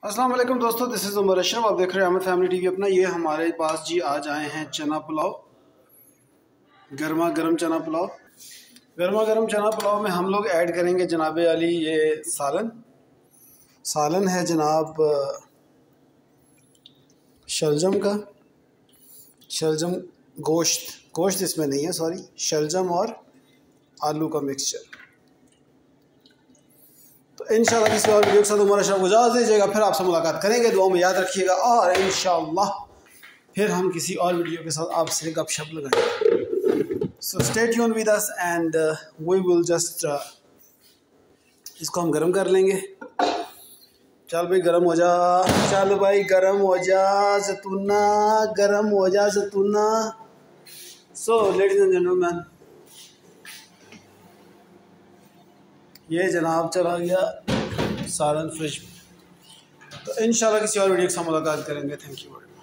अस्सलाम वालेकुम दोस्तों, दिस इज़ उमर अशरफ। आप देख रहे हैं अहमद फैमिली टीवी। अपना ये हमारे पास जी आज आए हैं चना पुलाव, गर्मा गर्म चना पुलाव। गर्मा गर्म चना पुलाव में हम लोग ऐड करेंगे जनाब अली ये सालन है जनाब शलजम का। शलजम गोश्त इसमें नहीं है, सॉरी, शलजम और आलू का मिक्सचर। तो इंशाल्लाह किसी और वीडियो के साथ उमर अशरफ को इजाज़त दीजिएगा, फिर आपसे मुलाकात करेंगे। दुआ में याद रखिएगा और इंशाल्लाह फिर हम किसी और वीडियो के साथ आपसे गपशप लगाएंगे। So stay tune with us and we will just इसको हम गर्म कर लेंगे। चल भाई गर्म हो जा, चल भाई गर्म हो जा जैतूना, गर्म हो जा जैतूना। सो लेडीज एंड जेंटलमैन, ये जनाब चला गया सालन फ्रिज में। तो इंशाल्लाह किसी और वीडियो के साथ मुलाकात करेंगे। Thank you.